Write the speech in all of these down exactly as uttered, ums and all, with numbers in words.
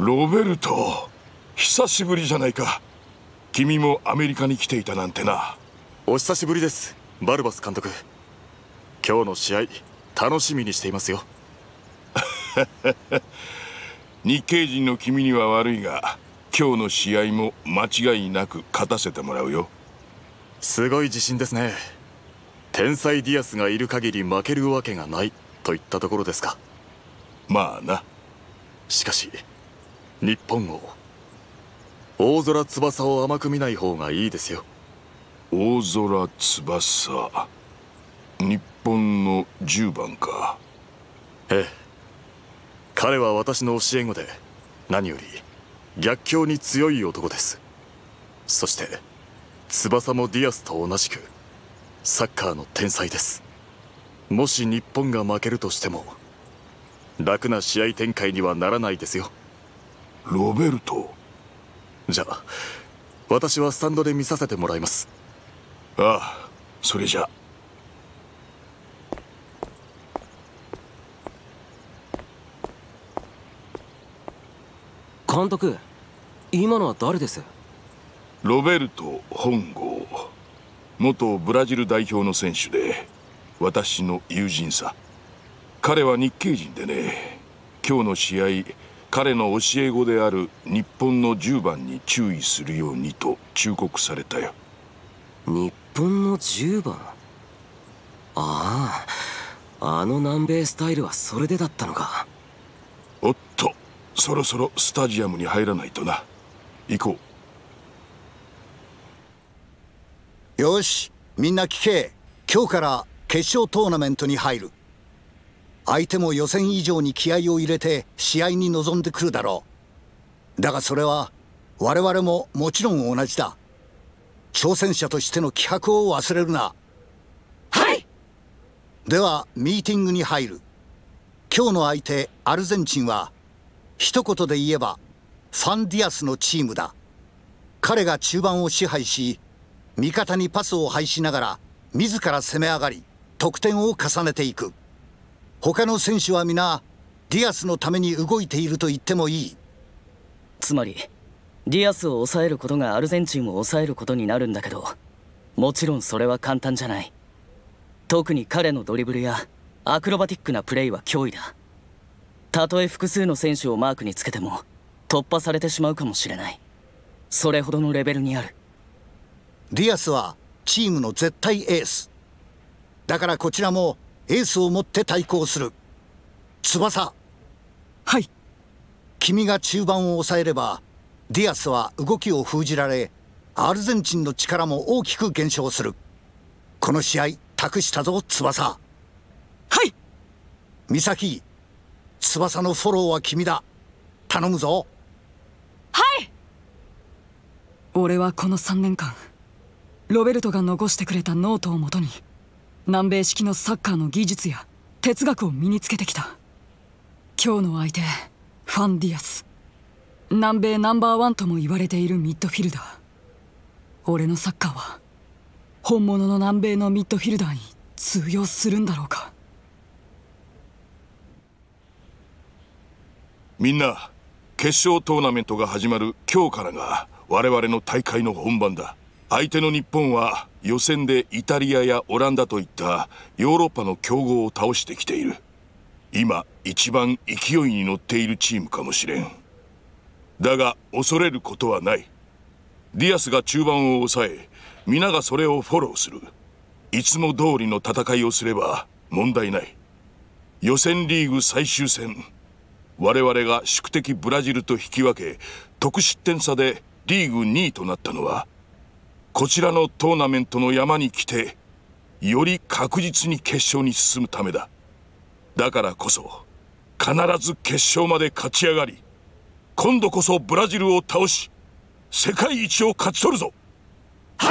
ロベルト、久しぶりじゃないか。君もアメリカに来ていたなんてな。 お久しぶりです、バルバス監督。今日の試合楽しみにしていますよ。 日系人の君には悪いが、今日の試合も間違いなく勝たせてもらうよ。 すごい自信ですね。天才ディアスがいる限り負けるわけがないといったところですか。 まあな。 しかし日本を、大空翼を甘く見ない方がいいですよ。 大空翼、日本のじゅうばんか。 ええ、彼は私の教え子で、何より逆境に強い男です。そして翼もディアスと同じくサッカーの天才です。もし日本が負けるとしても楽な試合展開にはならないですよ。 ロベルト。 じゃあ私はスタンドで見させてもらいます。 ああ、それじゃ。 監督、今のは誰です？ ロベルト本郷、元ブラジル代表の選手で私の友人さ。彼は日系人でね、今日の試合彼の教え子である日本のじゅうばんに注意するようにと忠告されたよ。 日本のじゅうばん。ああ、あの南米スタイルはそれでだったのか。 おっと、そろそろスタジアムに入らないとな。行こう。よし、みんな聞け。今日から決勝トーナメントに入る。相手も予選以上に気合を入れて試合に臨んでくるだろう。だがそれは我々ももちろん同じだ。挑戦者としての気迫を忘れるな。 はい。 ではミーティングに入る。今日の相手アルゼンチンは一言で言えばファンディアスのチームだ。彼が中盤を支配し、味方にパスを配しながら自ら攻め上がり得点を重ねていく。他の選手は皆ディアスのために動いていると言ってもいい。 つまりディアスを抑えることがアルゼンチンを抑えることになるんだけど、もちろんそれは簡単じゃない。特に彼のドリブルやアクロバティックなプレーは脅威だ。たとえ複数の選手をマークにつけても突破されてしまうかもしれない。それほどのレベルにある。 ディアスはチームの絶対エースだから、こちらもエースを持って対抗する。翼。 はい。 君が中盤を抑えればディアスは動きを封じられ、アルゼンチンの力も大きく減少する。この試合託したぞ、翼。 はい。 美咲、翼のフォローは君だ。頼むぞ。 はい。俺はこのさんねんかんロベルトが残してくれたノートをもとに南米式のサッカーの技術や哲学を身につけてきた。今日の相手ファンディアス、南米ナンバーワンとも言われているミッドフィルダー。俺のサッカーは本物の南米のミッドフィルダーに通用するんだろうか。 みんな、決勝トーナメントが始まる今日からが我々の大会の本番だ。相手の日本は予選でイタリアやオランダといったヨーロッパの強豪を倒してきている。今一番勢いに乗っているチームかもしれん。だが恐れることはない。ディアスが中盤を抑え、皆がそれをフォローする。いつも通りの戦いをすれば問題ない。予選リーグ最終戦、我々が宿敵ブラジルと引き分け得失点差でリーグにいとなったのは、こちらのトーナメントの山に来てより確実に決勝に進むためだ。だからこそ必ず決勝まで勝ち上がり、今度こそブラジルを倒し世界一を勝ち取るぞ。 はい。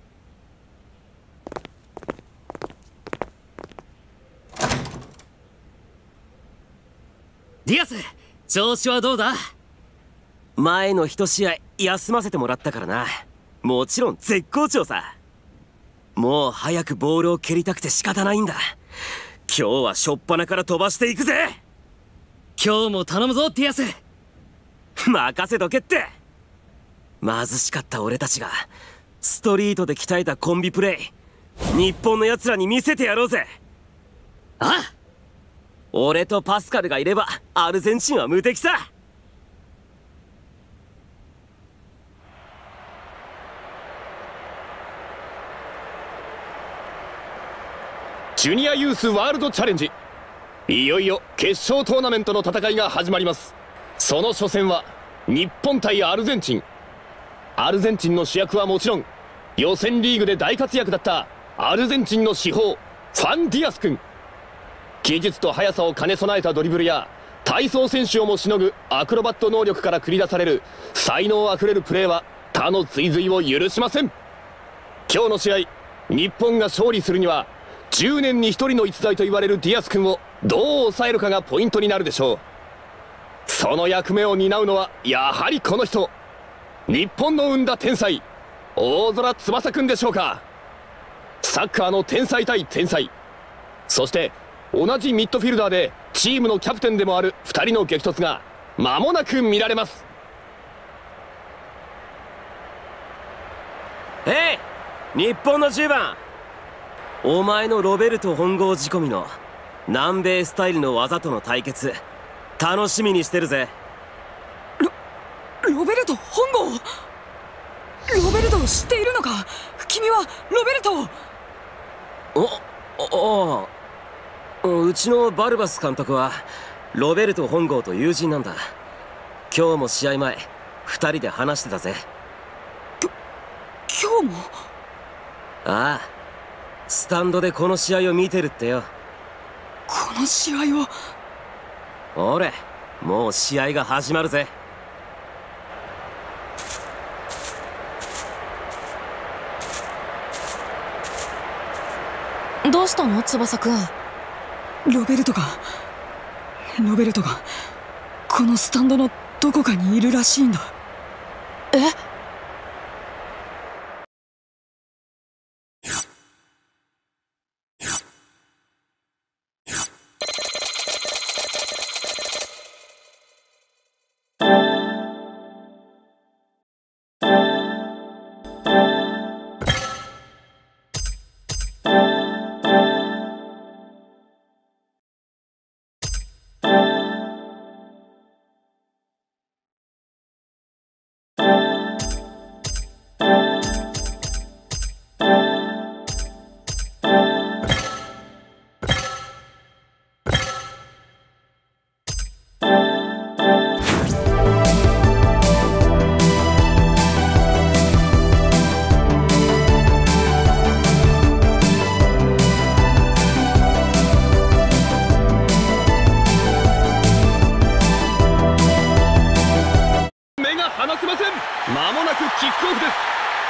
ディアス、調子はどうだ？ 前の一試合休ませてもらったからな。もちろん絶好調さ。もう早くボールを蹴りたくて仕方ないんだ。今日は初っ端から飛ばしていくぜ。 今日も頼むぞディアス。 任せとけって。貧しかった俺たちがストリートで鍛えたコンビプレイ、日本の奴らに見せてやろうぜ。ああ、俺とパスカルがいればアルゼンチンは無敵さ。 ジュニアユースワールドチャレンジ、いよいよ決勝トーナメントの戦いが始まります。その初戦は日本対アルゼンチン。アルゼンチンの主役はもちろん予選リーグで大活躍だったアルゼンチンの至宝ファン・ディアス君。技術と速さを兼ね備えたドリブルや体操選手をもしのぐアクロバット能力から繰り出される才能あふれるプレーは他の追随を許しません。今日の試合、日本が勝利するにはじゅうねんにひとりの逸材と言われるディアス君をどう抑えるかがポイントになるでしょう。その役目を担うのはやはりこの人、日本の生んだ天才大空翼君でしょうか。サッカーの天才対天才、そして同じミッドフィルダーでチームのキャプテンでもあるふたりの激突が間もなく見られます。 えい、日本のじゅうばん、お前のロベルト本郷仕込みの南米スタイルの技との対決、楽しみにしてるぜ。 ロロベルト本郷、ロベルトを知っているのか。君はロベルトを。おお、うちのバルバス監督はロベルト本郷と友人なんだ。今日も試合前ふたりで話してたぜ。 きょ今日も。 ああ、スタンドでこの試合を見てるってよ。 この試合を。 俺、もう試合が始まるぜ。 どうしたの翼くん。 ロベルトがロベルトがこのスタンドのどこかにいるらしいんだ。 え？ 間もなくキックオフです。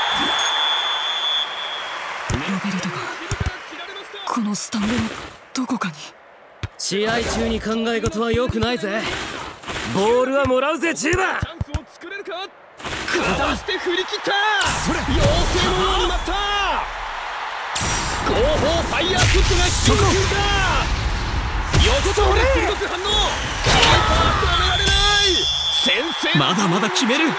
ロベルトがこのスタンドのどこかに。 試合中に考え事は良くないぜ。ボールはもらうぜじゅうばん。 チャンスを作れるか。かわして振り切った。妖精のように舞った。後方ファイヤーフットが効いていた。横とで鋭く反応。キーパー止められない。先制。 まだまだ決める。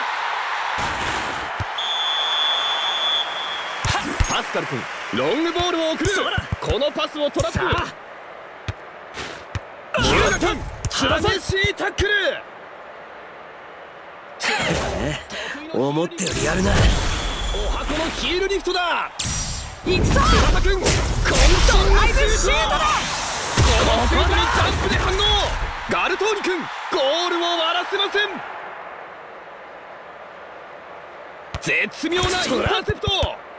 パスカル君、ロングボールを送る。このパスをトラップ。ヒューガ君、激しいタックル。 思ったよりやるな。 お箱のヒールリフトだ。 行くぞ翼君、コントライブシュートだ。このシュートにジャンプで反応。ガルトーニ君、ゴールを割らせません。絶妙なインターセプト。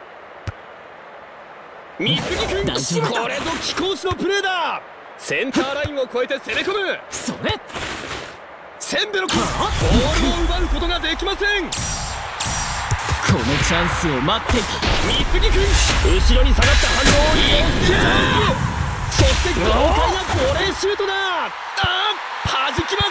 三木君、これぞ貴公子のプレーだ。センターラインを越えて攻め込む。 それセンベロ君、ボールを奪うことができません。 このチャンスを待っていた。 三木君、後ろに下がった反応を利用して、そして豪快なボレーシュートだ。あー、弾きます。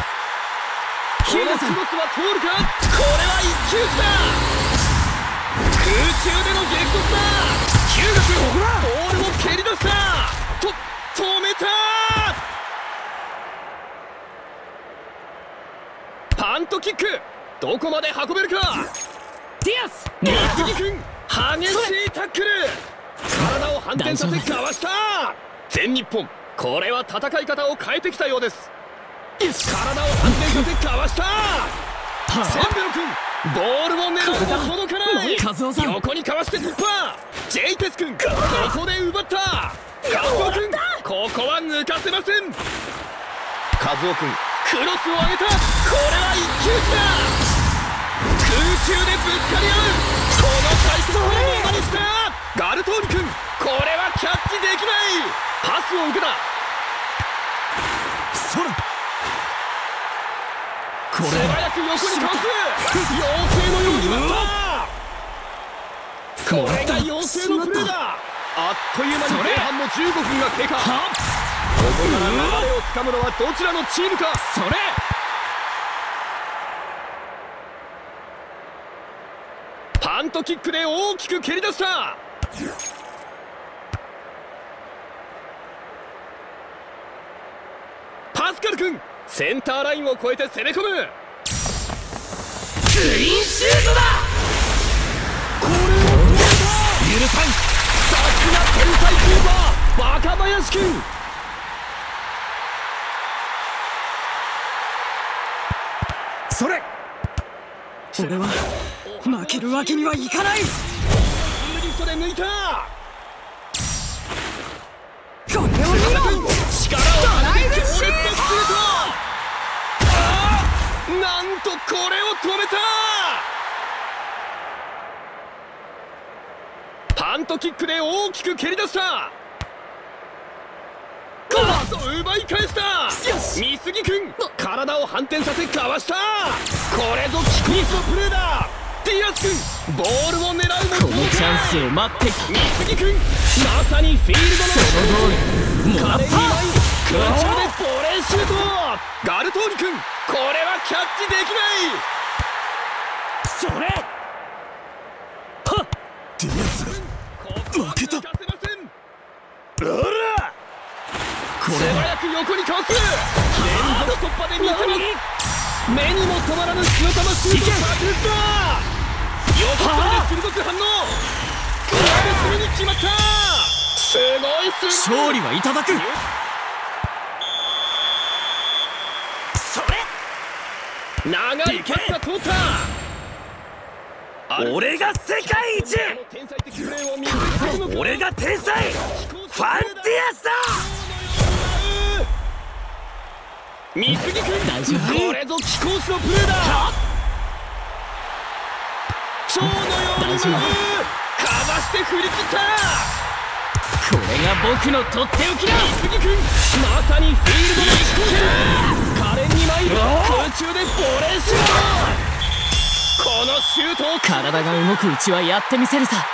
このクロスは通るか。これは一騎打ちだ。空中での激突だ。ヒューガ君、ボールを蹴り出した。と止めた。パントトキック、どこまで運べるか。 ディアス、 三木君激しいタックル、体を反転させかわした。全日本、これは戦い方を変えてきたようです。体を反転させかわした。センベロ君、ボールを狙うと届かない。横にかわして突破。ジェイテス君、ここで奪った。カズオ君、ここは抜かせません。カズオ君、クロスを上げた。これは一騎打ちだ。空中でぶつかり合う。この体勢をものにしたガルトーニ君、これはキャッチできない。パスを受けた。 そら素早く横にかわす。妖精のように舞った。これが妖精のプレーだ。あっという間に前半のじゅうごふんが経過。ここから流れをつかむのはどちらのチームか。 それパントキックで大きく蹴り出した。パスカル君、センターラインを越えて攻め込む。 クリーンシュートだ。 これを許さん。さすが天才キーパー若林君。 それ俺は負けるわけにはいかない。 リフトで抜いた。 これを見ろ。 力を入れて強烈なストレート。ああ、なんとこれを止めた。パントキックで大きく蹴り出した。あっと奪い返した。三杉君、体を反転させかわした。これぞキコースのプレーだ。ディアス君、ボールを狙うもこのチャンスを待っていた。 三杉君、まさにフィールドのその通りもらった。 空中でボレーシュート。ガルトーニ君、これはキャッチできない。 それはっディアス負けた。 これ素早く横にかわす。連続突破で見せます。目にも止まらぬ火の玉シュート炸裂だ。横飛びで鋭く反応。グラブスルに決まった。すごいすごい。 勝利はいただく。 それ長いパスが通った。 俺が世界一。俺が天才ファンディアスだ。 三杉君、これぞ貴公子のプレーだ。蝶のようにムーブかわして振り切った。 これが僕のとっておきだ。 三杉君、まさにフィールドの貴公子。可憐に舞い空中でボレーシュート。このシュートを体が動くうちはやってみせるさ。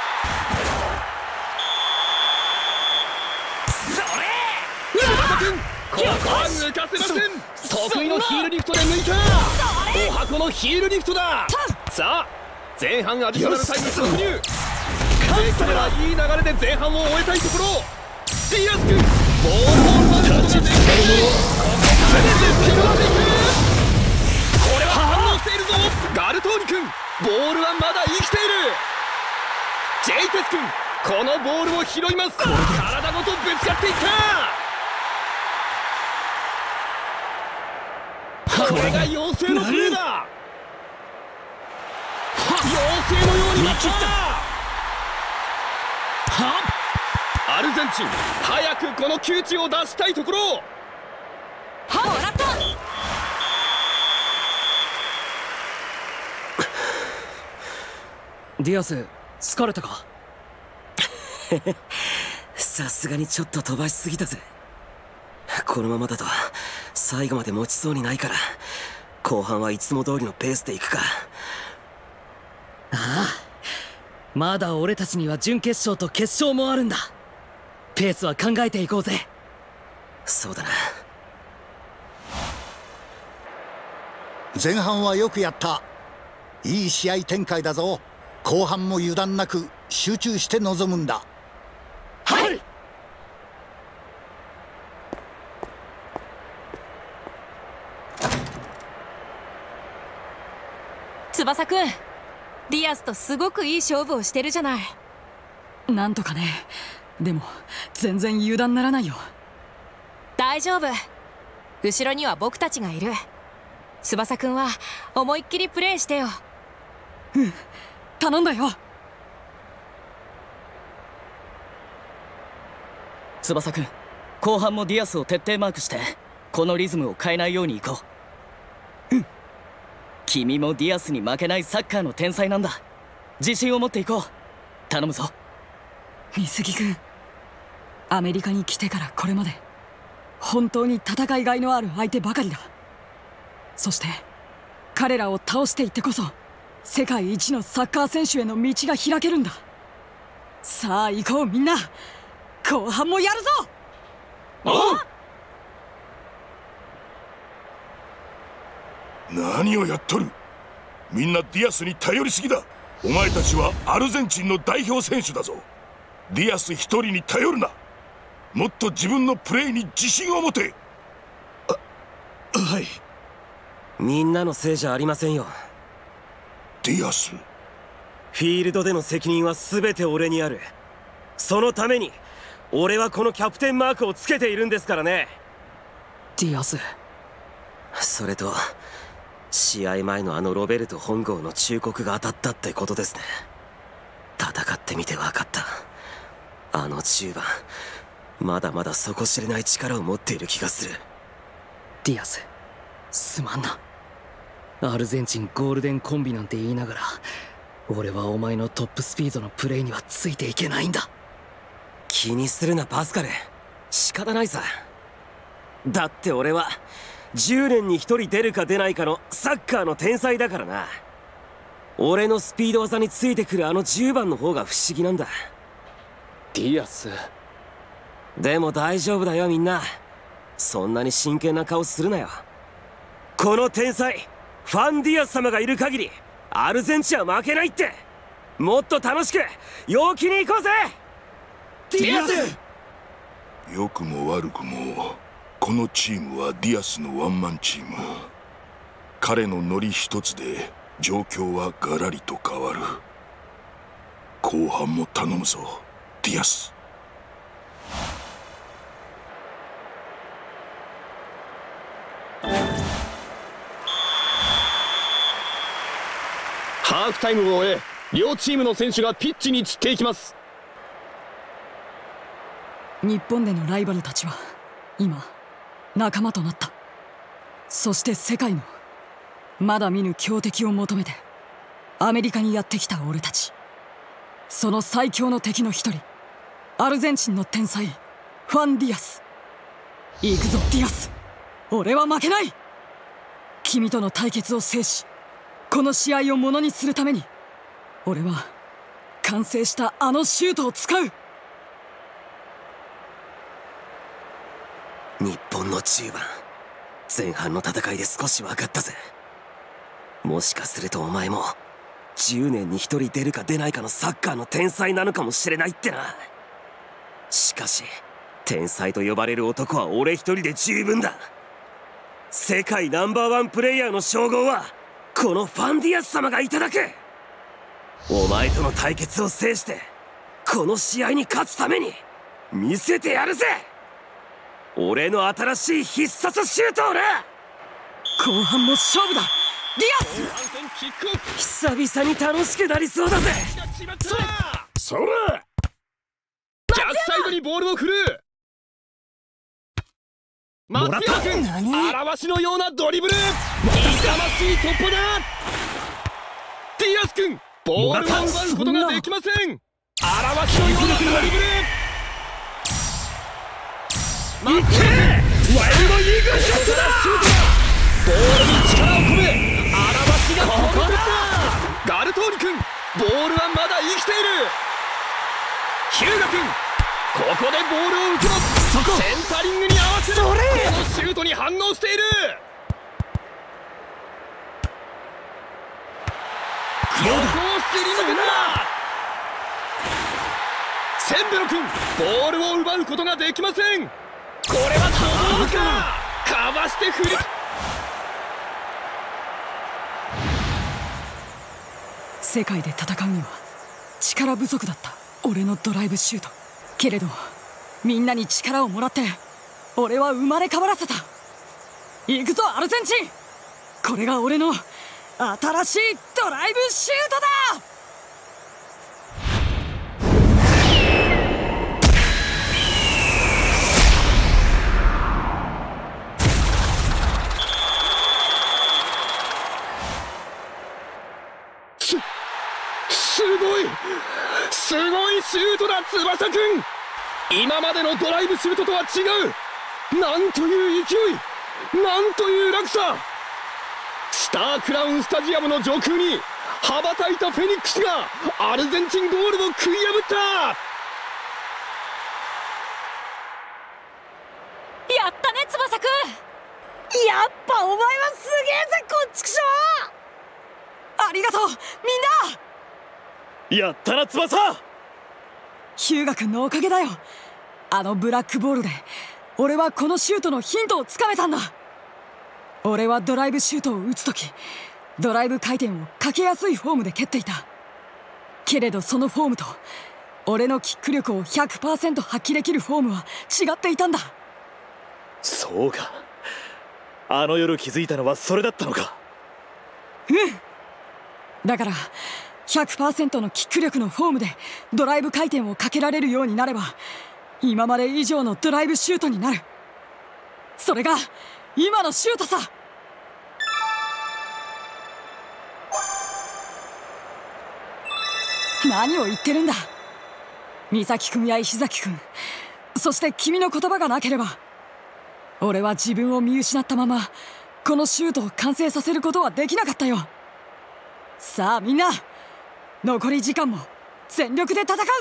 それ翼君、ここは抜かせません。得意のヒールリフトで抜いた。お箱のヒールリフトだ。さあ前半アディショナルタイム突入。できればいい流れで前半を終えたいところ。ディアス君、ボールを奪うことができない。ここからでピトラでいく。これは反応しているぞ。ガルトーニ君、ボールはまだ生きている。ジェイテス君、このボールを拾います。体ごとぶつかっていった。これが妖精のプレーだ。妖精のように見切った。アルゼンチン、早くこの窮地を出したいところ。 はもらった。 ディアス、疲れたか。 さすがにちょっと飛ばしすぎたぜ。このままだと最後まで持ちそうにないから、後半はいつも通りのペースでいくか。 ああ、まだ俺たちには準決勝と決勝もあるんだ。ペースは考えていこうぜ。 そうだな。 前半はよくやった。いい試合展開だぞ。後半も油断なく集中して臨むんだ。 はい。 翼くん、ディアスとすごくいい勝負をしてるじゃない。 なんとかね。でも全然油断ならないよ。 大丈夫、後ろには僕たちがいる。翼くんは思いっきりプレーしてよ。 うん、頼んだよ。 翼くん、後半もディアスを徹底マークしてこのリズムを変えないようにいこう。うん、君もディアスに負けないサッカーの天才なんだ。自信を持っていこう。頼むぞ。 美杉君、アメリカに来てからこれまで本当に戦いがいのある相手ばかりだ。そして彼らを倒していってこそ世界一のサッカー選手への道が開けるんだ。さあ行こうみんな、後半もやるぞ。 何をやっとる。みんなディアスに頼りすぎだ。お前たちはアルゼンチンの代表選手だぞ。ディアス一人に頼るな。もっと自分のプレーに自信を持て。 はい。みんなのせいじゃありませんよ。 ディアス、 フィールドでの責任は全て俺にある。そのために俺はこのキャプテンマークをつけているんですからね。 ディアス。 それと試合前のあのロベルト本郷の忠告が当たったってことですね。戦ってみて分かった。あのじゅうばん、まだまだ底知れない力を持っている気がする。 ディアス、すまんな。アルゼンチンゴールデンコンビなんて言いながら俺はお前のトップスピードのプレーにはついていけないんだ。 気にするなパスカル、仕方ないさ。だって俺はじゅうねんにひとり出るか出ないかのサッカーの天才だからな。俺のスピード技についてくるあのじゅうばんの方が不思議なんだ。 ディアス。 でも大丈夫だよみんな。そんなに真剣な顔するなよ。この天才ファン・ディアス様がいる限りアルゼンチンは負けないって。もっと楽しく陽気に行こうぜディアス。 良くも悪くもこのチームはディアスのワンマンチーム。彼のノリ一つで状況はガラリと変わる。後半も頼むぞディアス。 ハーフタイムを終え、両チームの選手がピッチに散っていきます。 日本でのライバルたちは今仲間となった。そして世界のまだ見ぬ強敵を求めてアメリカにやってきた俺たち。その最強の敵の一人、アルゼンチンの天才ファン・ディアス。行くぞディアス、俺は負けない。君との対決を制しこの試合をものにするために俺は完成したあのシュートを使う。 日本のじゅうばん、前半の戦いで少し分かったぜ。もしかするとお前もじゅうねんにひとり出るか出ないかのサッカーの天才なのかもしれないってな。しかし天才と呼ばれる男は俺一人で十分だ。世界ナンバーワンプレイヤーの称号はこのファン・ディアス様がいただく。お前との対決を制してこの試合に勝つために見せてやるぜ、俺の新しい必殺シュートをな。 後半も勝負だディアス。久々に楽しくなりそうだぜ。 そら逆サイドにボールを振る。松山君、表しのようなドリブル、勇ましい突破だ。ディアス君、ボールを奪うことができません。表しのようなドリブル、松山君、ワイルドイーグルショットだ。ボールに力を込め表しが飛び込んだ。ガルトーニ君、ボールはまだ生きている。ヒューガ君、ここでボールを受けます。センタリングに合わせる。このシュートに反応している。ここをすり抜けた。センベロ君、ボールを奪うことができません。これはドボールか。かわして振り、 世界で戦うには力不足だった俺のドライブシュート。けれどみんなに力をもらって俺は生まれ変わらせた。行くぞアルゼンチン、これが俺の新しいドライブシュートだ。 すごいすごいシュートだ翼くん。今までのドライブシュートとは違う。なんという勢い、なんという落差。スタークラウンスタジアムの上空に羽ばたいたフェニックスがアルゼンチンゴールを食い破った。 やったね翼くん。 やっぱお前はすげえぜこっちくしょう。ありがとうみんな。 やったな翼。 ヒューガ君のおかげだよ。あのブラックボールで俺はこのシュートのヒントをつかめたんだ。俺はドライブシュートを打つときドライブ回転をかけやすいフォームで蹴っていた。けれどそのフォームと俺のキック力を ひゃくパーセント 発揮できるフォームは違っていたんだ。 そうか、あの夜気づいたのはそれだったのか。 うんだから ひゃくパーセント のキック力のフォームでドライブ回転をかけられるようになれば今まで以上のドライブシュートになる。それが今のシュートさ。何を言ってるんだ。美咲君や石崎君、そして君の言葉がなければ俺は自分を見失ったままこのシュートを完成させることはできなかったよ。さあみんな残り時間も全力で戦うぞ。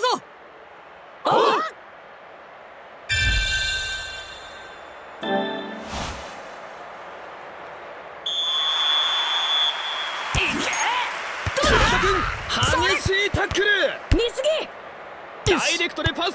翼くん激しいタックル。 見すぎ。 ダイレクトでパス。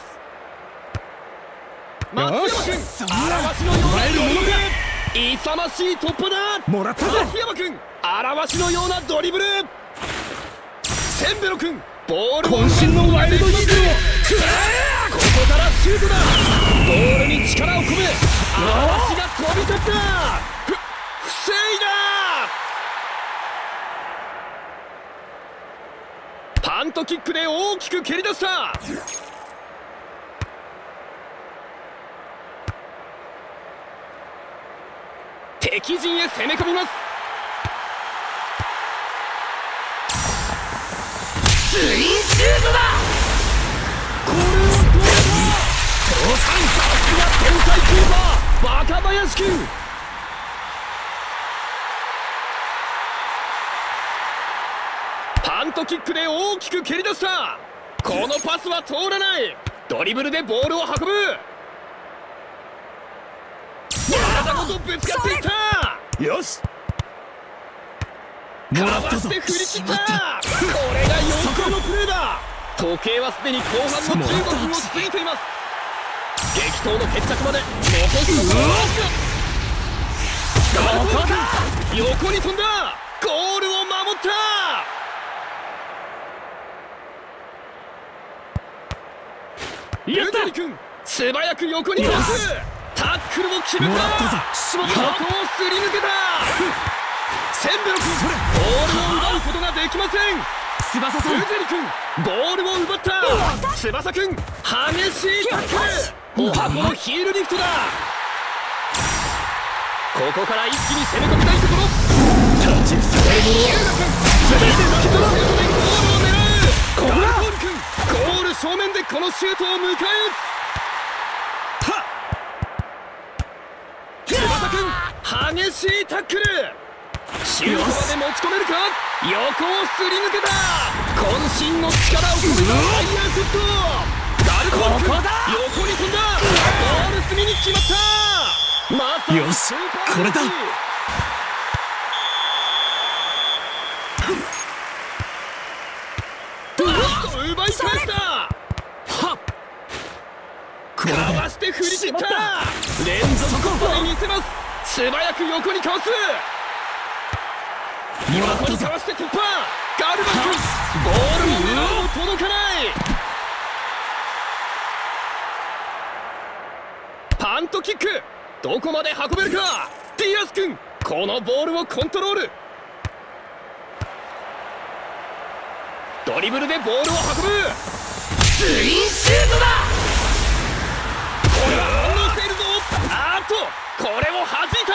松山くん荒鷲のようなドリブル。勇ましい突破だ。 もらったぜ。 松山くん荒鷲のようなドリブル。センベロくんボールを渾身のワイルドイーグルを。ここからシュートだ。ボールに力を込め荒鷲が飛び立った。ふ防いだ。パントキックで大きく蹴り出した。敵陣へ攻め込みます。ツインシュートだ。これをどうだ。父さんさすが天才キーパー若林君。パントキックで大きく蹴り出した。このパスは通らない。ドリブルでボールを運ぶ。体ごとぶつかっていった。 よし、 かわして振り切った。これがよくのプレーだ。時計はすでに後半のじゅうごふんを過ぎています。激闘の決着まで残すところわずか。ガルトー横に飛んだ。ゴールを守った。ルゼリ君素早く横にパス。タックルを決めた。横をすり抜けた。センベロ君ボールを奪うことができません。 翼さん、 ルゼリ君ボールを奪った。翼君激しいタックル。お箱のヒールリフトだ。ここから一気に攻め込みたいところ。 立ちふさがる者は全てのシュートでゴールを狙う。ガルトール君ゴール正面でこのシュートを迎え撃つ。翼君激しいタックル。シュートまで持ち込めるか。横をすり抜けた。渾身の力を込めたファイヤーショット。ガルトール君横に飛んだ。ゴール隅に決まった。まさによしスーパーこれだ。 奪い返した。はっかわして振り切った。連続突破で見せます。素早く横にかわす。横にかわして突破。ガダルバック、ボールも狙うも届かない。パントキック、どこまで運べるか。ディアス君、このボールをコントロール。ドリブルでボールを運ぶ。ツインシュートだ。これは反応しているぞ。あーっと、これを弾いた。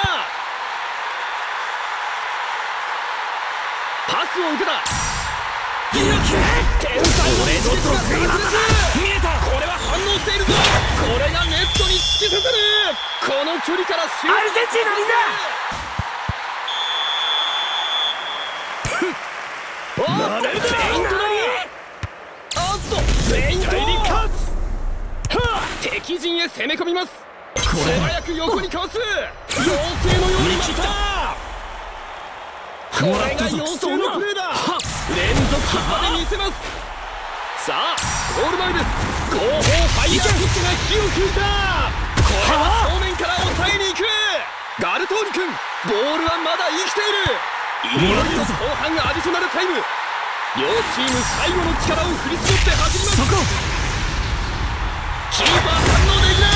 パスを受けた。天才の俺の得意技だ。見えた。これは反応しているぞ。これがネットに突き刺さる。この距離からシュート。アルゼンチンのみんな。おっと、フェイントだ。あっと、フェイント。はあ、敵陣へ攻め込みます。素早く横にかわす。妖精のように来た。これが妖精のプレーだ。連続突破で見せます。さあ、ゴール前です。後方ファイヤーキックが火を吹いた。これは正面から抑えに行く。ガルトーニ君、ボールはまだ生きている。いよいよ後半アディショナルタイム。両チーム最後の力を振り絞って走ります。そこキーパー反応できない。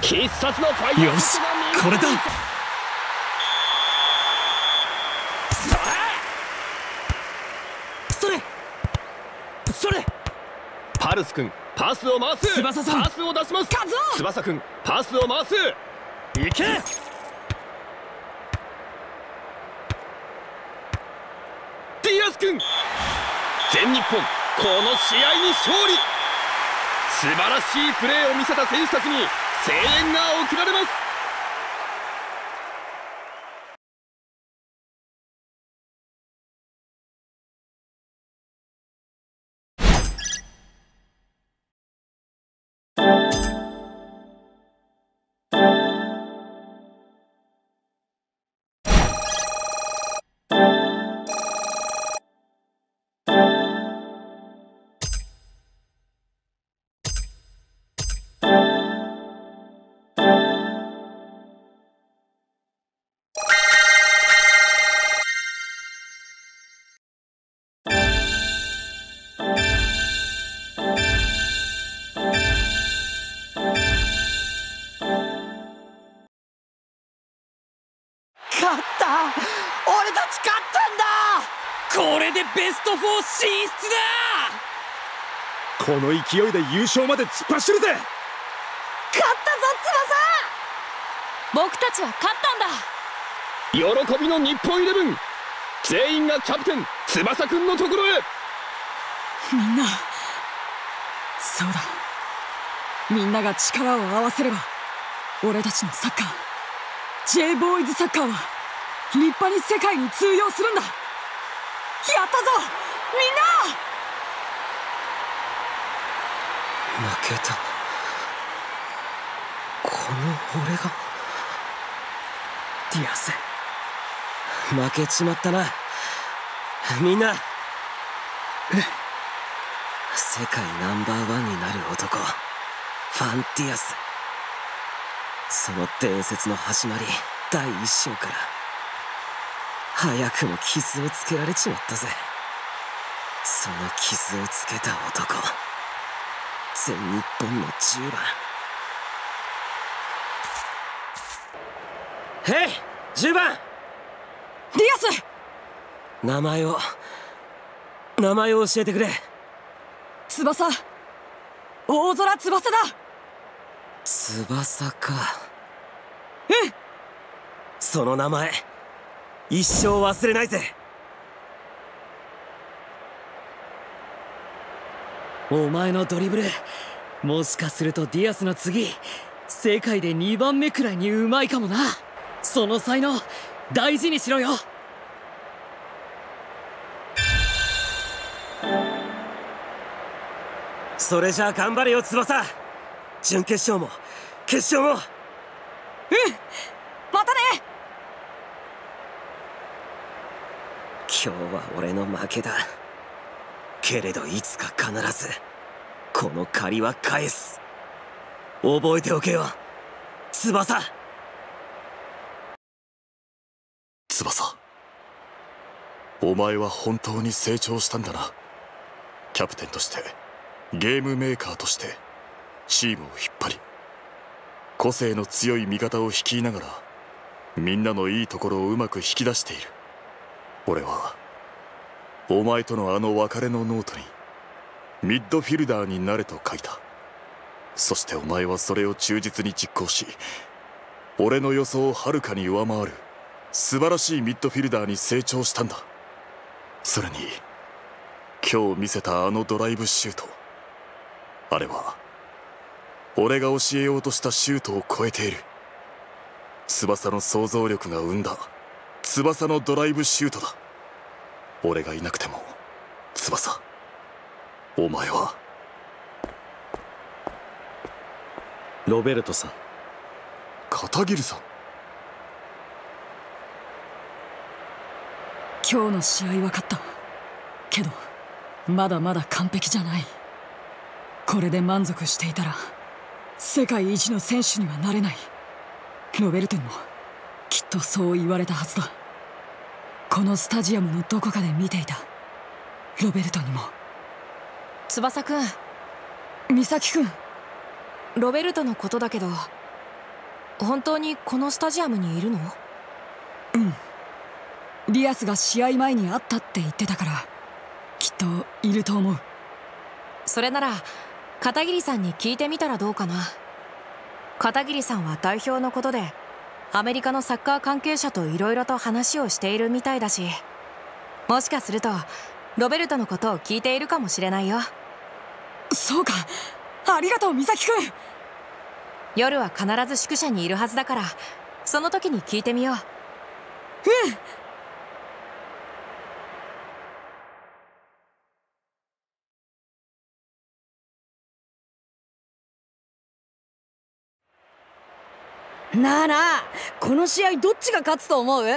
必殺のファイヤーキックが見事。よし、これだ。それそれ。パルス君、パスを回す。翼さん、パスを出します。翼君、パスを回す。いけ。ディアス君、全日本この試合に勝利。素晴らしいプレーを見せた選手たちに声援が送られます。これでベストフォー進出だ。この勢いで優勝まで突っ走るぜ。勝ったぞ翼。僕たちは勝ったんだ。喜びの日本イレブン、全員がキャプテン翼くんのところへ。 みんな、そうだ、みんなが力を合わせれば俺たちのサッカー J ボーイズサッカーは立派に世界に通用するんだ。やったぞみんな。 負けた。この俺がディアス、負けちまったな。みんな、世界ナンバーワンになる男ファンディアス、その伝説の始まりだいいっ章から早くも傷をつけられちまったぜ。その傷をつけた男、全日本のじゅうばん。へい、じゅうばんディアス。 名前を名前を教えてくれ。 翼、大空翼だ。 翼か。 うん、 その名前一生忘れないぜ。 お前のドリブル、もしかするとディアスの次世界でにばんめくらいにうまいかもな。その才能大事にしろよ。 それじゃあ頑張れよ翼。準決勝も決勝も。 うん、またね。 今日は俺の負けだけれど、いつか必ずこの借りは返す。覚えておけよ翼。 翼、 お前は本当に成長したんだな。キャプテンとして、ゲームメーカーとしてチームを引っ張り、個性の強い味方を率いながらみんなのいいところをうまく引き出している。俺はお前とのあの別れのノートにミッドフィルダーになれと書いた。そしてお前はそれを忠実に実行し、俺の予想をはるかに上回る素晴らしいミッドフィルダーに成長したんだ。それに今日見せたあのドライブシュート、あれは俺が教えようとしたシュートを超えている。翼の想像力が生んだ翼のドライブシュートだ。俺がいなくても翼、お前は。 ロベルトさん。 片桐さん。 今日の試合は勝ったけど、まだまだ完璧じゃない。これで満足していたら世界一の選手にはなれない。ロベルトにもきっとそう言われたはずだ。このスタジアムのどこかで見ていたロベルトにも。 翼くん、 美咲くん、 ロベルトのことだけど、本当にこのスタジアムにいるの？ うん、ディアスが試合前に会ったって言ってたから、きっといると思う。 それなら片桐さんに聞いてみたらどうかな。片桐さんは代表のことでアメリカのサッカー関係者といろいろと話をしているみたいだし、もしかするとロベルトのことを聞いているかもしれないよ。 そうか、ありがとう美咲くん。 夜は必ず宿舎にいるはずだから、その時に聞いてみよう。 うん。なあなあ、この試合どっちが勝つと思う？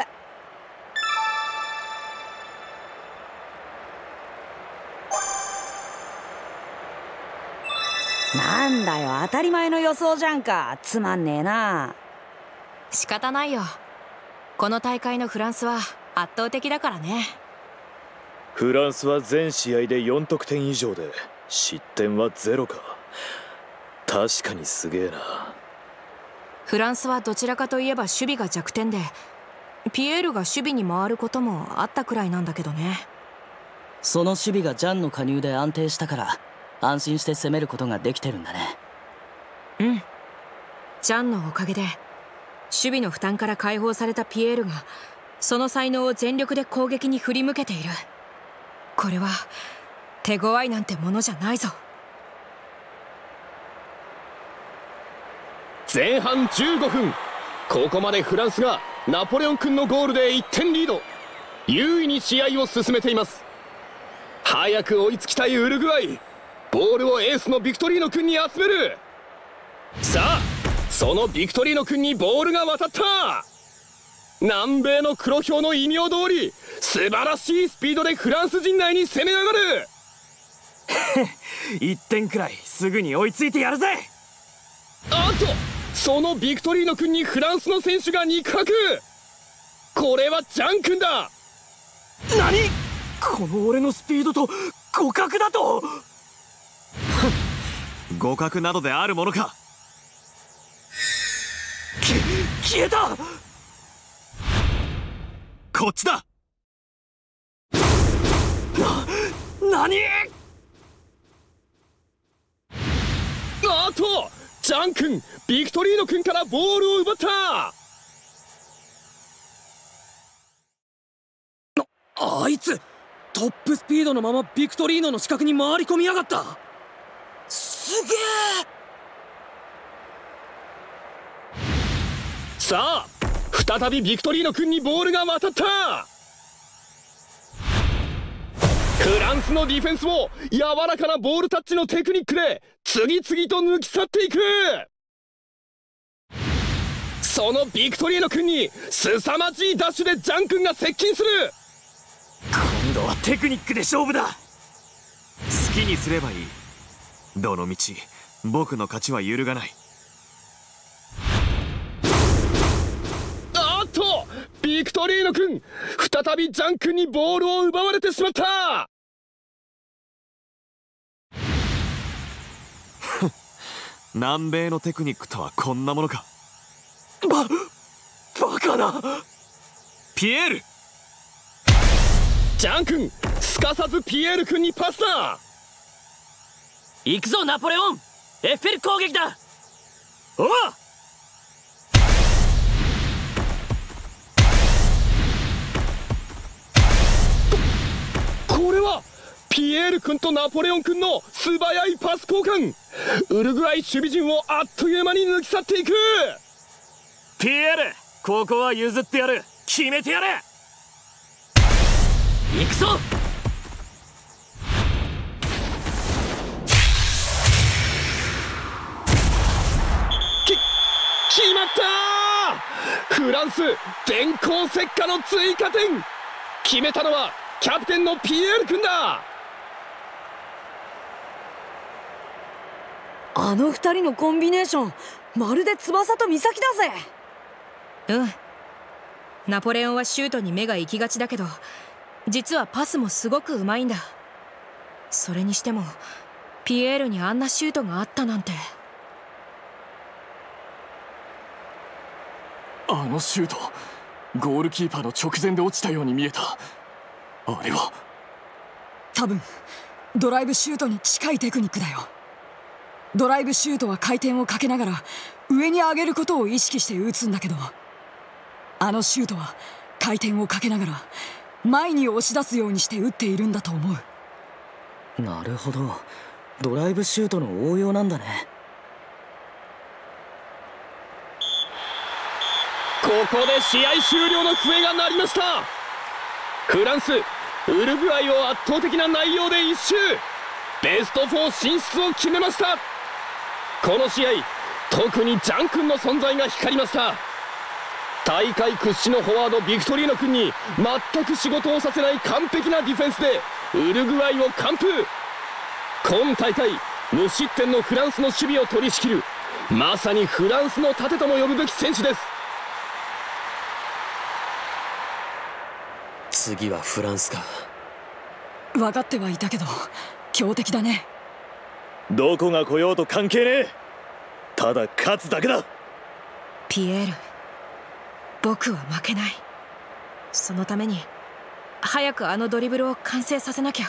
なんだよ、当たり前の予想じゃんか。つまんねえな。 仕方ないよ。この大会のフランスは圧倒的だからね。 フランスは全試合でよん得点以上で失点はゼロか。確かにすげえな。 フランスはどちらかといえば守備が弱点で、ピエールが守備に回ることもあったくらいなんだけどね。 その守備がジャンの加入で安定したから安心して攻めることができてるんだね。 うん、ジャンのおかげで守備の負担から解放されたピエールがその才能を全力で攻撃に振り向けている。これは手強いなんてものじゃないぞ。 前半じゅうごふん、ここまでフランスがナポレオン君のゴールでいってんリード、優位に試合を進めています。早く追いつきたいウルグアイ、ボールをエースのビクトリーノ君に集める。さあ、そのビクトリーノ君にボールが渡った。南米の黒豹の異名通り、素晴らしいスピードでフランス陣内に攻め上がる。 いってんくらいすぐに追いついてやるぜ。 あっと、そのビクトリーノ君にフランスの選手が肉薄。これはジャン君だ。 何？この俺のスピードと互角だと？互角などであるものか。き消えた。こっちだ。な、何？ あっと、ジャン君、ビクトリーノ君からボールを奪った。 あ、あいつトップスピードのままビクトリーノの死角に回り込みやがった。すげえ。 さあ、再びビクトリーノ君にボールが渡った。フランスのディフェンスを柔らかなボールタッチのテクニックで次々と抜き去っていく。そのビクトリーノ君に凄まじいダッシュでジャン君が接近する。 今度はテクニックで勝負だ。好きにすればいい。どのみち僕の勝ちは揺るがない。 あっと、ビビクトリーノ君、再びジャン君にボールを奪われてしまった。 南米のテクニックとはこんなものか。 ババカな。 ピエール。 ジャン君、すかさずピエール君にパスだ。 行くぞナポレオン、エッフェル攻撃だ。おう。 これはピエール君とナポレオン君の素早いパス交換。ウルグアイ守備陣をあっという間に抜き去っていく。 ピエール、ここは譲ってやる。決めてやれ。行くぞ。 き決まった。フランス電光石火の追加点。決めたのはキャプテンのピエール君だ。 あの二人のコンビネーション、まるで翼と岬だぜ。 うん。ナポレオンはシュートに目が行きがちだけど、実はパスもすごくうまいんだ。それにしてもピエールにあんなシュートがあったなんて。 あのシュート、ゴールキーパーの直前で落ちたように見えた。あれは多分ドライブシュートに近いテクニックだよ。ドライブシュートは回転をかけながら上に上げることを意識して打つんだけど、あのシュートは回転をかけながら前に押し出すようにして打っているんだと思う。なるほど、ドライブシュートの応用なんだね。 ここで試合終了の笛が鳴りました。フランス、ウルグアイを圧倒的な内容で一周、ベストフォー進出を決めました。この試合、特にジャン君の存在が光りました。大会屈指のフォワードビクトリーノ君に全く仕事をさせない完璧なディフェンスでウルグアイを完封。今大会無失点のフランスの守備を取り仕切る、まさにフランスの盾とも呼ぶべき選手です。 次はフランスか。 分かってはいたけど強敵だね。 どこが来ようと関係ねえ。ただ勝つだけだ。 ピエール、僕は負けない。そのために早くあのドリブルを完成させなきゃ。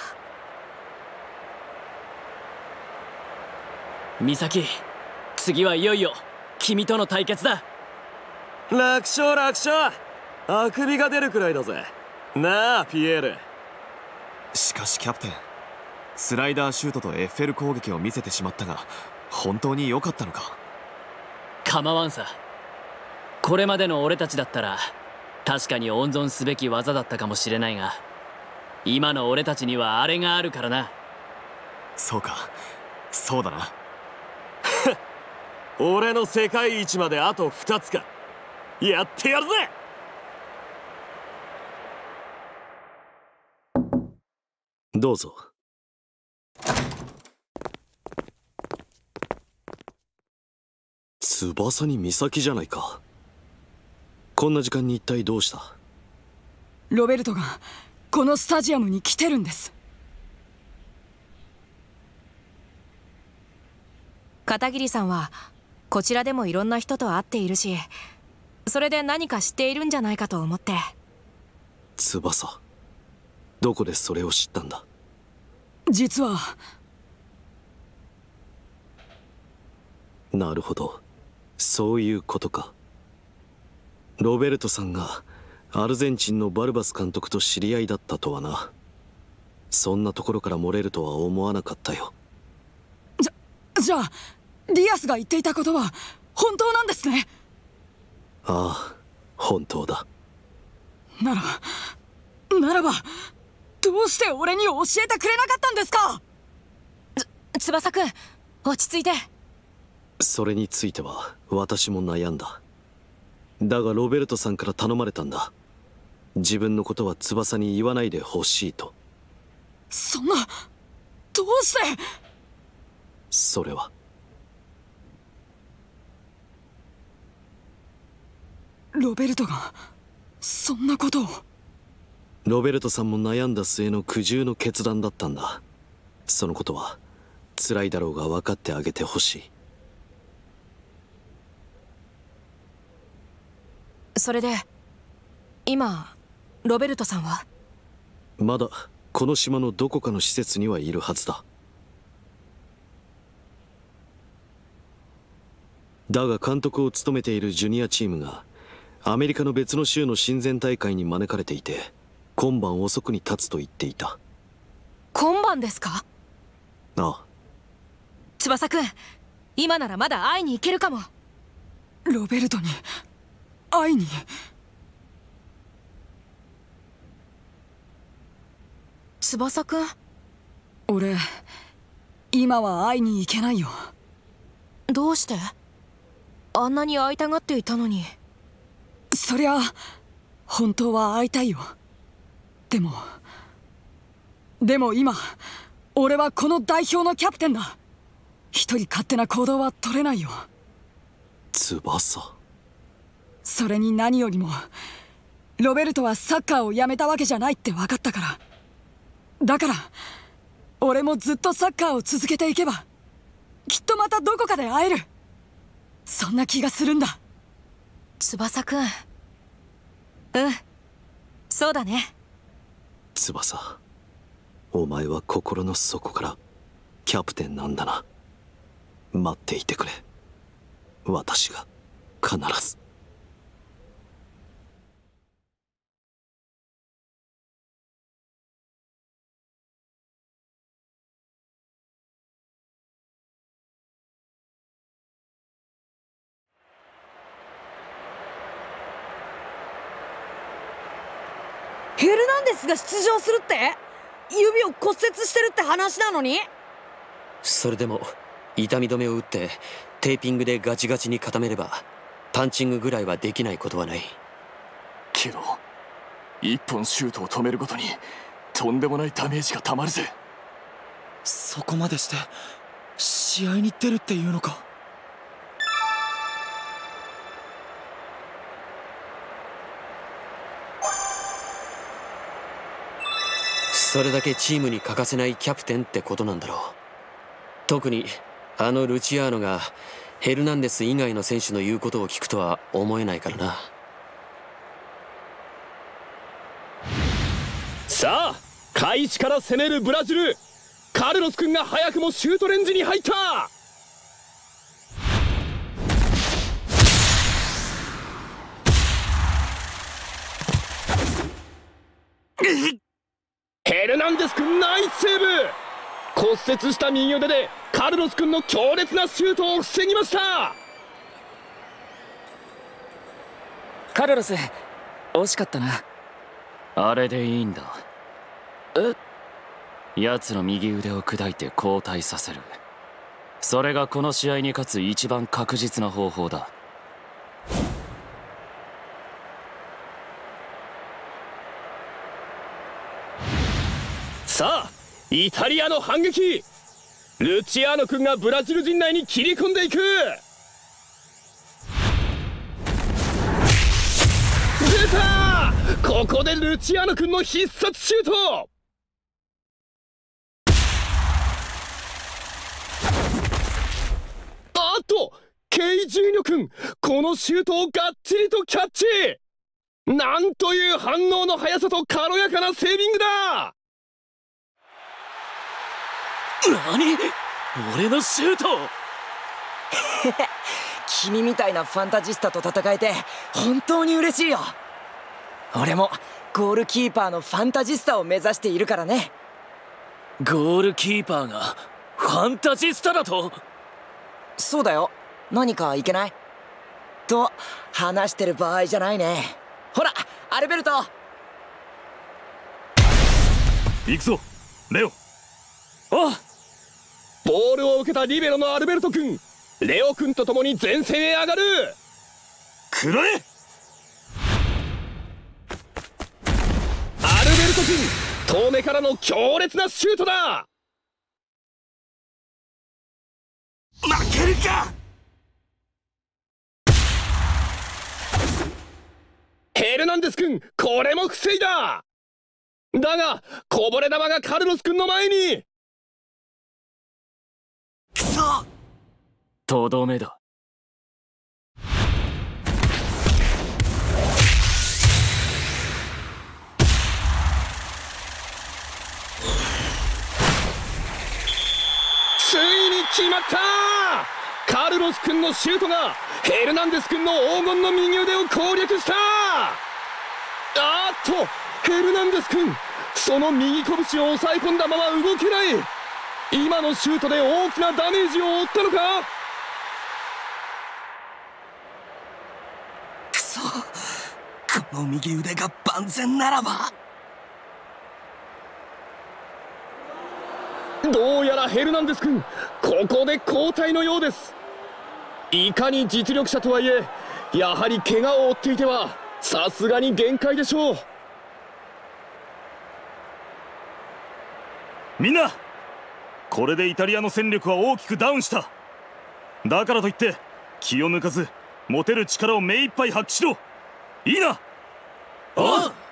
ミサキ、次はいよいよ君との対決だ。 楽勝楽勝、あくびが出るくらいだぜなあピエール。 しかしキャプテン、スライダーシュートとエッフェル攻撃を見せてしまったが本当に良かったのか。 構わんさ。これまでの俺たちだったら確かに温存すべき技だったかもしれないが、今の俺たちにはあれがあるからな。 そうか、そうだな。 俺の世界一まであとふたつか。やってやるぜ。 どうぞ。 翼に岬じゃないか。こんな時間に一体どうした？ ロベルトがこのスタジアムに来てるんです。 片桐さんはこちらでもいろんな人と会っているし、それで何か知っているんじゃないかと思って。 翼、どこでそれを知ったんだ？ 実は。 なるほど、そういうことか。ロベルトさんがアルゼンチンのバルバス監督と知り合いだったとはな。そんなところから漏れるとは思わなかったよ。 じゃ、じゃあディアスが言っていたことは本当なんですね。 ああ、本当だ。 ならならばどうして俺に教えてくれなかったんですか？ つ翼くん、落ち着いて。 それについては私も悩んだ。だがロベルトさんから頼まれたんだ。自分のことは翼に言わないでほしいと。 そんな、どうして？ それはロベルトがそんなことを。 ロベルトさんも悩んだ末の苦渋の決断だったんだ。そのことは辛いだろうが分かってあげてほしい。 それで今ロベルトさんは？ まだこの島のどこかの施設にはいるはずだ。だが監督を務めているジュニアチームがアメリカの別の州の親善大会に招かれていて、今晩遅くに立つと言っていた。 今晩ですか？ ああ。 翼くん、今ならまだ会いに行けるかも。 ロベルトに会いに？ 翼くん、 俺今は会いに行けないよ。 どうして？あんなに会いたがっていたのに。 そりゃ本当は会いたいよ。でもでも今俺はこの代表のキャプテンだ。一人勝手な行動は取れないよ。 翼。 それに何よりもロベルトはサッカーをやめたわけじゃないって分かったから。だから俺もずっとサッカーを続けていけばきっとまたどこかで会える。そんな気がするんだ。 翼くん、うん、そうだね。 翼、お前は心の底からキャプテンなんだな。待っていてくれ。私が必ず。 ヘルナンデスが出場するって？指を骨折してるって話なのに？ それでも痛み止めを打ってテーピングでガチガチに固めればパンチングぐらいはできないことはない。 けど一本シュートを止めるごとにとんでもないダメージがたまるぜ。 そこまでして試合に出るっていうのか？ それだけチームに欠かせないキャプテンってことなんだろう。特にあのルチアーノがヘルナンデス以外の選手の言うことを聞くとは思えないからな。 さあ開始から攻めるブラジル。カルロス君が早くもシュートレンジに入った。ヘルナンデス君ナイスセーブ。骨折した右腕でカルロス君の強烈なシュートを防ぎました。 カルロス、惜しかったな。あれでいいんだ。え？奴の右腕を砕いて交代させる。それがこの試合に勝つ一番確実な方法だ。 さあイタリアの反撃。ルチアーノ君がブラジル陣内に切り込んでいく。出た！ここでルチアーノ君の必殺シュート。あっとケイ・ジューニョ君、このシュートをがっちりとキャッチ。なんという反応の速さと軽やかなセービングだ。 何？俺のシュート君みたいなファンタジスタと戦えて本当に嬉しいよ。俺もゴールキーパーのファンタジスタを目指しているからね。 ゴールキーパーがファンタジスタだと？ そうだよ。何かいけないと話してる場合じゃないね。ほらアルベルト。 行くぞレオ。 おう。ボールを受けたリベロのアルベルト君、レオ君と共に前線へ上がる。 くらえ。 アルベルト君、遠目からの強烈なシュートだ。 負けるか。 ヘルナナンデス君、これも防いだ。だがこぼれ球がカルロス君の前に。 くそ、とどめだ。 ついに決まった。カルロス君のシュートがヘルナンデス君の黄金の右腕を攻略した。あーっと、ヘルナンデス君、その右拳を押さえ込んだまま動けない。今のシュートで大きなダメージを負ったのか。 くそ、この右腕が万全ならば。 どうやらヘルナンデス君、ここで交代のようです。いかに実力者とはいえ、やはり怪我を負っていてはさすがに限界でしょう。 みんな、これでイタリアの戦力は大きくダウンした。だからといって気を抜かず持てる力を目いっぱい発揮しろ。いいな。 ああ。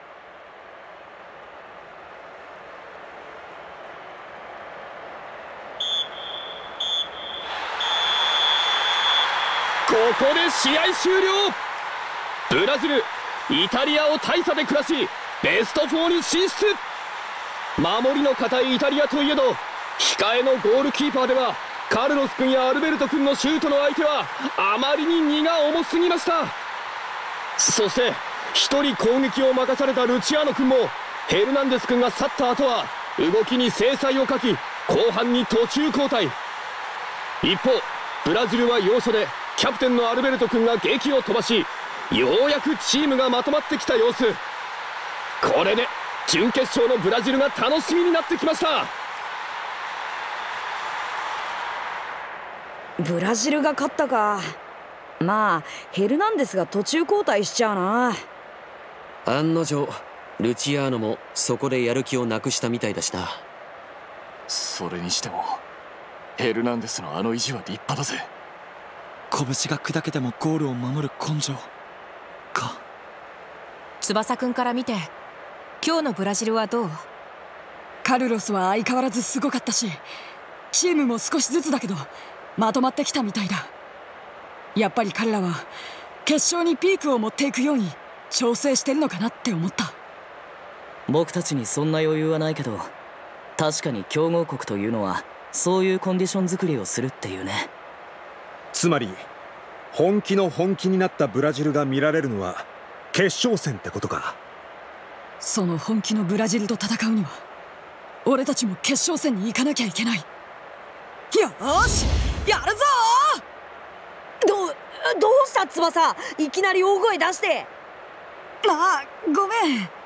ここで試合終了。ブラジル、イタリアを大差で下しベストフォーに進出。守りの堅いイタリアといえど、控えのゴールキーパーではカルロス君やアルベルト君のシュートの相手はあまりに荷が重すぎました。そして一人攻撃を任されたルチアーノ君もヘルナンデス君が去った後は動きに精彩を欠き、後半に途中交代。一方ブラジルは要所でキャプテンのアルベルト君が檄を飛ばし、ようやくチームがまとまってきた様子。これで準決勝のブラジルが楽しみになってきました。 ブラジルが勝ったか。まあヘルナンデスが途中交代しちゃうな。 案の定ルチアーノもそこでやる気をなくしたみたいだしな。 それにしてもヘルナンデスのあの意地は立派だぜ。 拳が砕けてもゴールを守る根性か。 翼くんから見て今日のブラジルはどう？ カルロスは相変わらずすごかったし、チームも少しずつだけどまとまってきたみたいだ。やっぱり彼らは決勝にピークを持っていくように調整してるのかなって思った。 僕たちにそんな余裕はないけど、確かに強豪国というのはそういうコンディション作りをするっていうね。 つまり本気の本気になったブラジルが見られるのは決勝戦ってことか。 その本気のブラジルと戦うには俺たちも決勝戦に行かなきゃいけない。よーし、やるぞー。どどうした翼、いきなり大声出して。 ああ、ごめん。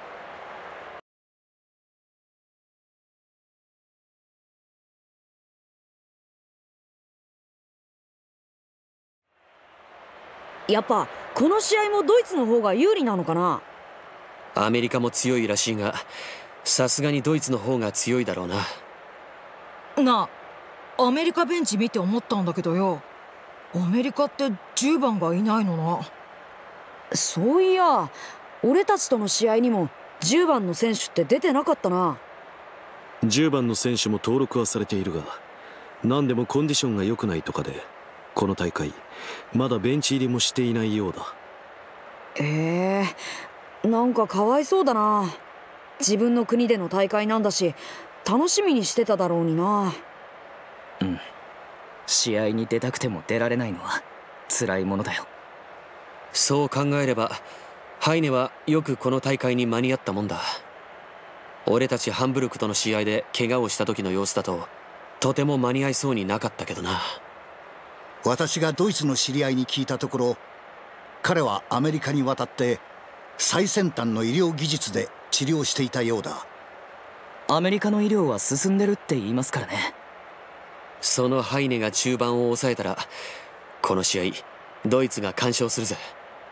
やっぱこの試合もドイツの方が有利なのかな。 アメリカも強いらしいが、さすがにドイツの方が強いだろうな。 なあ、アメリカベンチ見て思ったんだけどよ、アメリカってじゅうばんがいないのな。 そういや俺たちとの試合にもじゅうばんの選手って出てなかったな。 じゅうばんの選手も登録はされているが、何でもコンディションが良くないとかでこの大会まだベンチ入りもしていないようだ。 えー、なんかかわいそうだな。自分の国での大会なんだし楽しみにしてただろうにな。 うん、試合に出たくても出られないのは辛いものだよ。 そう考えればハイネはよくこの大会に間に合ったもんだ。俺たちハンブルクとの試合で怪我をした時の様子だととても間に合いそうになかったけどな。 私がドイツの知り合いに聞いたところ、彼はアメリカに渡って最先端の医療技術で治療していたようだ。 アメリカの医療は進んでるって言いますからね。 そのハイネが中盤を抑えたらこの試合ドイツが完勝するぜ。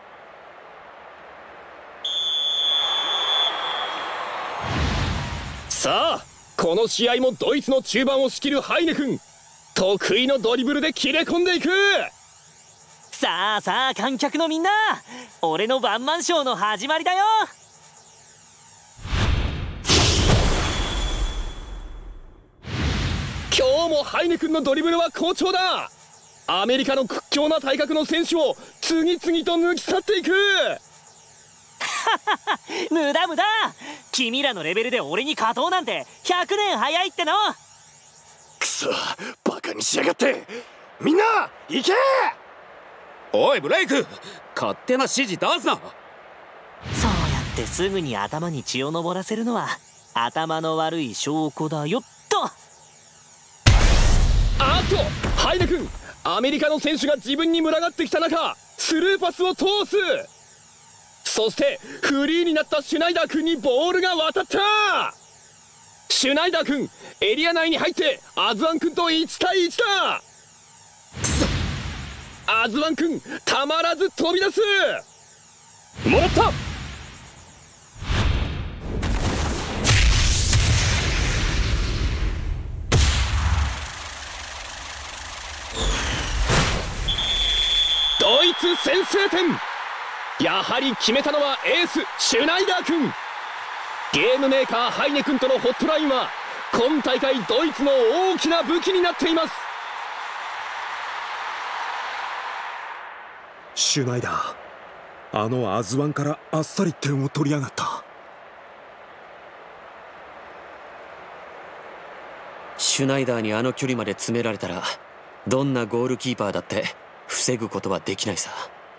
さあこの試合もドイツの中盤を仕切るハイネ君、得意のドリブルで切れ込んでいく。 さあさあ観客のみんな、俺のワンマンショーの始まりだよ。 今日もハイネ君のドリブルは好調だ。アメリカの屈強な体格の選手を次々と抜き去っていく。 無駄無駄、君らのレベルで俺に勝とうなんてひゃくねん早いっての。 くそ、バカにしやがって。みんな行け。 おいブレイク、勝手な指示出すな。 そうやってすぐに頭に血を上らせるのは頭の悪い証拠だよっと。 あっとハイネ君、アメリカの選手が自分に群がってきた中スルーパスを通す。そしてフリーになったシュナイダー君にボールが渡った。シュナイダー君エリア内に入ってアズワン君といちたいいちだ。アズワン君たまらず飛び出す。もらった。ドイツ先制点。やはり決めたのはエースシュナイダー君。ゲームメーカーハイネ君とのホットラインは今大会ドイツの大きな武器になっています。 シュナイダー、あのアズワンからあっさり点を取りやがった。 シュナイダーにあの距離まで詰められたらどんなゴールキーパーだって防ぐことはできないさ。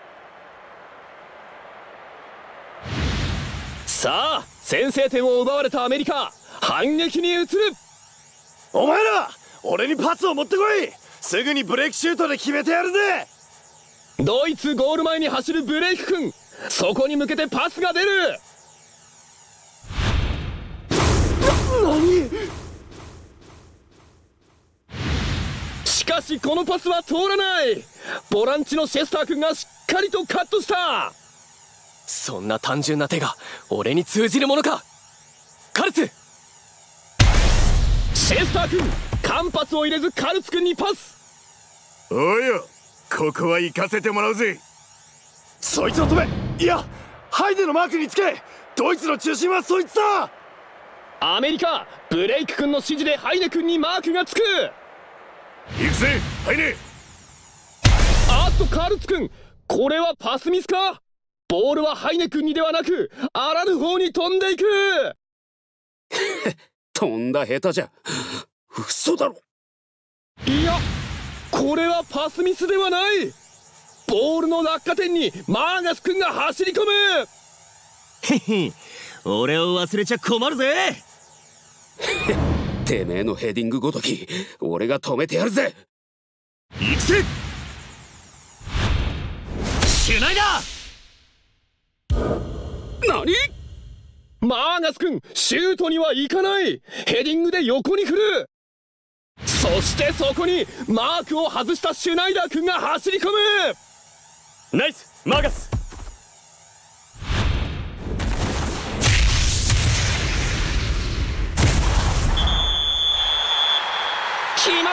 さあ先制点を奪われたアメリカ、反撃に移る。 お前ら俺にパスを持ってこい。すぐにブレイクシュートで決めてやるぜ。 ドイツゴール前に走るブレイク君、そこに向けてパスが出る。何？しかしこのパスは通らない。ボランチのシェスター君がしっかりとカットした。 そんな単純な手が俺に通じるものか。カルツ。 シェスター君間髪を入れずカルツ君にパス。 おいよ、ここは行かせてもらうぜ。そいつを止め、いやハイデのマークにつけ。ドイツの中心はそいつだ。 アメリカブレイク君の指示でハイネ君にマークがつく。 行くぜハイネ。 あっとカルツ君、これはパスミスか。ボールはハイネ君にではなくあらぬ方に飛んでいく。 飛んだ下手じゃ。嘘だろ。 いやこれはパスミスではない。ボールの落下点にマーガス君が走り込む。 へへ、俺を忘れちゃ困るぜ。 てめえのヘディングごとき俺が止めてやるぜ。 行くぜシュナイダー。何？マーガス君シュートには行かない。ヘディングで横に振る。そしてそこにマークを外したシュナイダー君が走り込む。 ナイスマーガス。 決まった。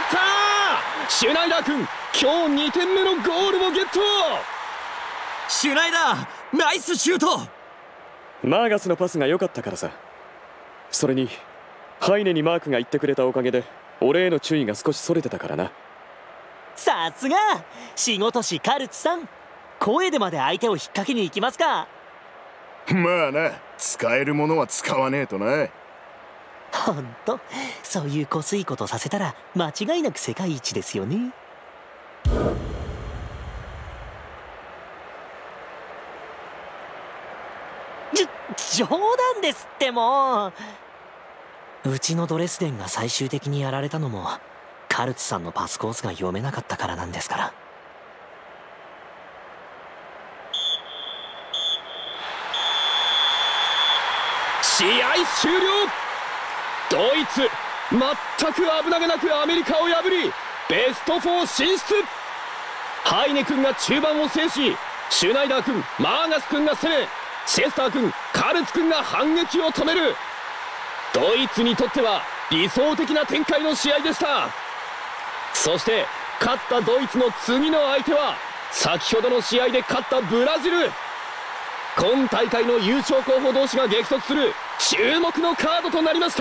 シュナイダー君今日にてんめのゴールをゲット。 シュナイダーナイスシュート。 マーガスのパスが良かったからさ。それにハイネにマークが言ってくれたおかげで俺への注意が少しそれてたからな。 さすが仕事師カルツさん、声でまで相手を引っ掛けに行きますか。 まあな、使えるものは使わねえとな。 ほんとそういうこすいことさせたら間違いなく世界一ですよね。じょ冗談ですって。もううちのドレスデンが最終的にやられたのもカルツさんのパスコースが読めなかったからなんですから。 試合終了。ドイツ全く危なげなくアメリカを破りベストフォー進出。ハイネ君が中盤を制し、シュナイダー君マーガス君が攻め、シェスター君カルツ君が反撃を止める。ドイツにとっては理想的な展開の試合でした。そして勝ったドイツの次の相手は先ほどの試合で勝ったブラジル。今大会の優勝候補同士が激突する注目のカードとなりました。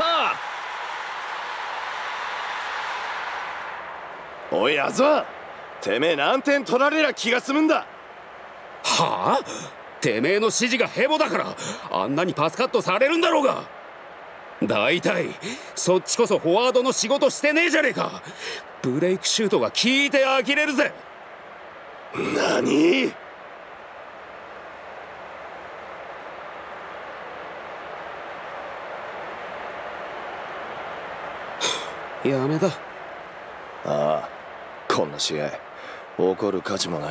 おいアズワ、てめえ何点取られりゃ気が済むんだ。 はあ、てめえの指示がヘボだからあんなにパスカットされるんだろうが。大体そっちこそフォワードの仕事してねえじゃねえか。ブレイクシュートが効いて呆れるぜ。 何？ やめだ。 ああ、こんな試合怒る価値もない。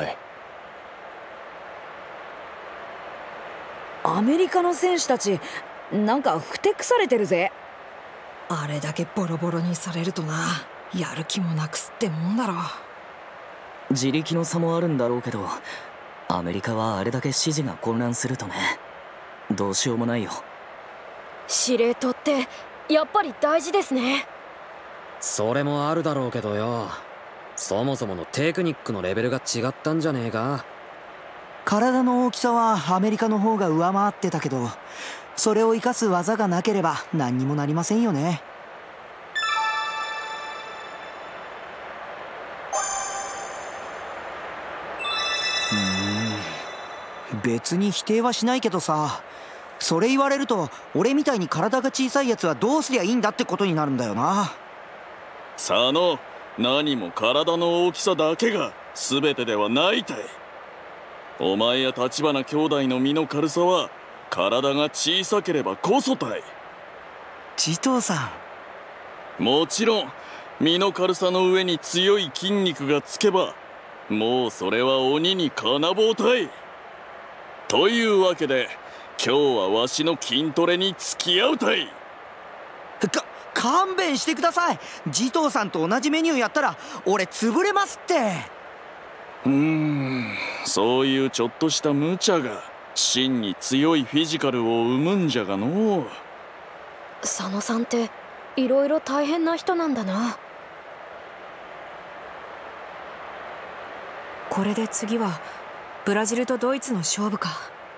アメリカの選手たちなんかふてくされてるぜ。 あれだけボロボロにされるとな、やる気もなくすってもんだろ。 自力の差もあるんだろうけど、アメリカはあれだけ指示が混乱するとね、どうしようもないよ。 司令塔ってやっぱり大事ですね。 それもあるだろうけどよ、そもそものテクニックのレベルが違ったんじゃねえか。 体の大きさはアメリカの方が上回ってたけど、それを生かす技がなければ何にもなりませんよね。うーん、別に否定はしないけどさ、それ言われると俺みたいに体が小さいやつはどうすりゃいいんだってことになるんだよな。 佐野、何も体の大きさだけが全てではないたい。お前や橘兄弟の身の軽さは体が小さければこそたい。 慈瞳さん、もちろん身の軽さの上に強い筋肉がつけばもうそれは鬼にかなぼうたい。というわけで今日はわしの筋トレに付き合うたい。 か勘弁してください。慈瞳さんと同じメニューやったら俺潰れますって。 うーん、そういうちょっとした無茶が真に強いフィジカルを生むんじゃがのう。 佐野さんっていろいろ大変な人なんだな。 これで次はブラジルとドイツの勝負か。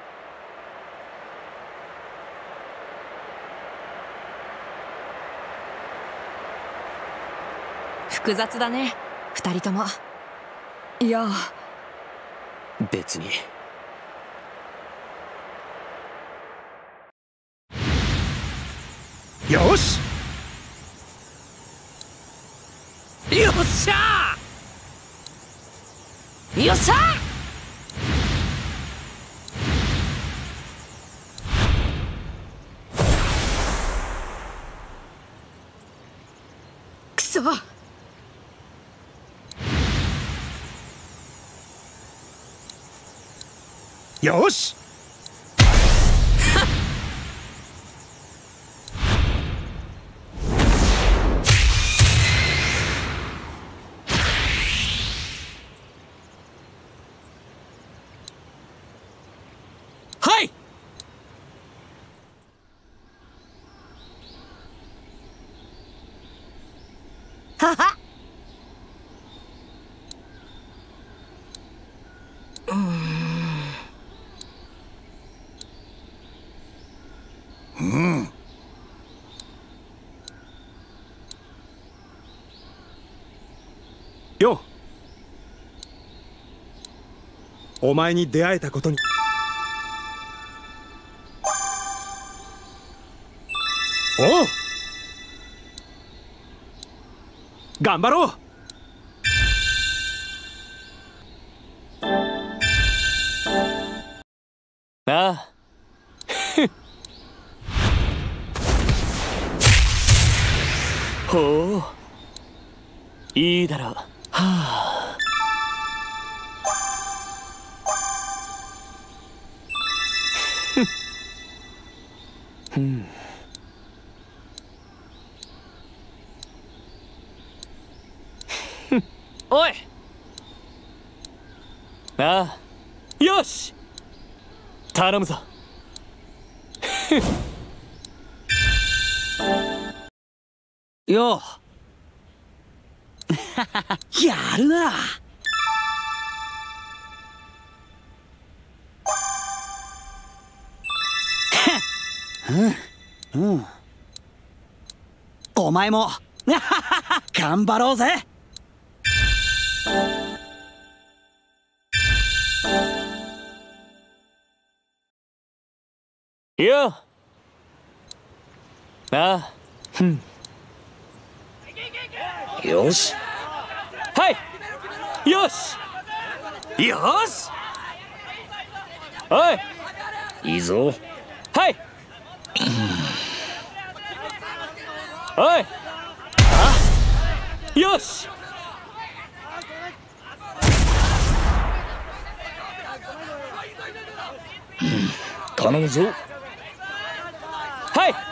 複雑だね、二人とも。 いや別に。 よしよっしゃーよっしゃーくそ。 よしはい。はは。うーん。 うん。 よ、お前に出会えたことにおう、頑張ろう。 ああほう、いいだろう。はあ。ふん。おい。ああ、よし。頼むぞ。 ようやるな。 うんうん。お前も頑張ろうぜ。 よああ、ふん。よし。はいよしよし。おいいいぞ。はいおいあよし。頼むぞ。はい